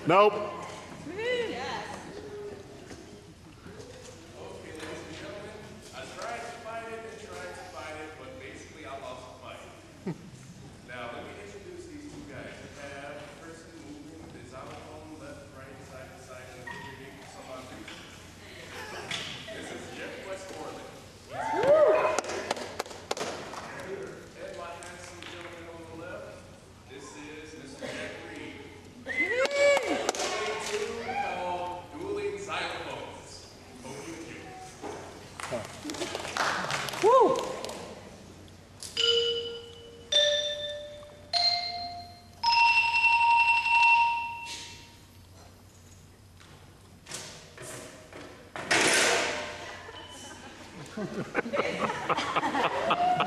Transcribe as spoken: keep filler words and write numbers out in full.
Nope. Now, let me introduce these two guys. We have the person moving the xylophone left, right, side to side, and figuring some on this. This is Jeff Westmoreland. And my handsome gentleman on the left, this is Mister Jack Reed. Playing two called Dueling Xylophones. Hope you enjoy. Woo! Ha ha ha ha!